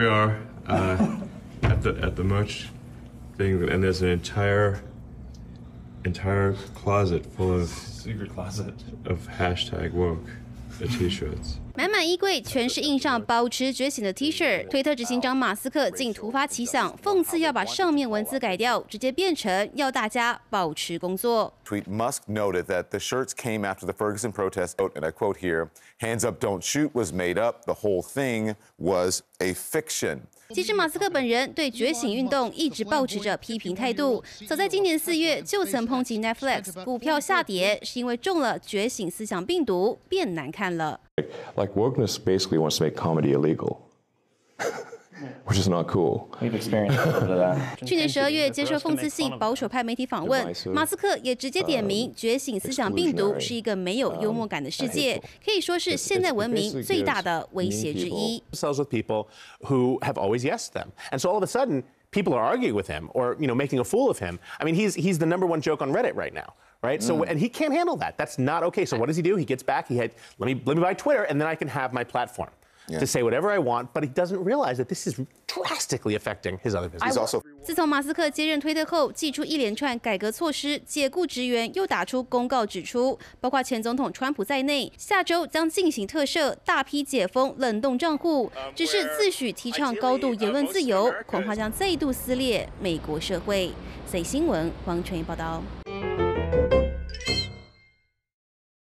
We are at the merch thing, and there's an entire closet full of secret closet of #woke the T-shirts. 满满衣柜全是印上保持觉醒的 T 恤，推特执行长马斯克竟突发奇想，讽刺要把上面文字改掉，直接变成要大家保持工作。 Tweet Musk noted that the shirts came after the Ferguson protest, and I quote here, "Hands up, don't shoot was made up. The whole thing was a fiction." 其实马斯克本人对觉醒运动一直保持着批评态度，早在今年4月就曾抨击 Netflix 股票下跌是因为中了觉醒思想病毒，变难看了。 Like wokeness basically wants to make comedy illegal, which is not cool. We've experienced a little bit of that. 去年12月接受讽刺性保守派媒体访问，马斯克也直接点名觉醒思想病毒是一个没有幽默感的世界，可以说是现代文明最大的威胁之一。 Sells with people who have always yesed them, and so all of a sudden, people are arguing with him or making a fool of him. I mean, he's the #1 joke on Reddit right now. Right, so and he can't handle that. That's not okay. So what does he do? He gets back. Let me buy Twitter, and then I can have my platform to say whatever I want. But he doesn't realize that this is drastically affecting his other business. 自从马斯克接任推特后，祭出一连串改革措施，解雇职员，又打出公告指出，包括前总统川普在内，下周将进行特赦，大批解封冷冻账户。只是自诩提倡高度言论自由，恐怕将再度撕裂美国社会。C 新闻黄纯怡报道。